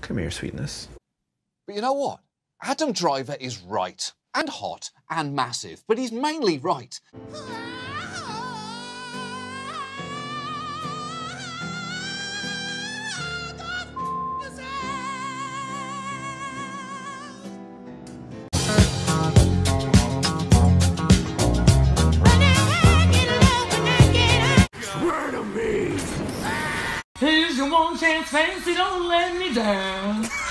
Come here, sweetness. But you know what? Adam Driver is right. And hot and massive. But he's mainly right. Swear to me! Here's your one chance, fancy, don't let me down.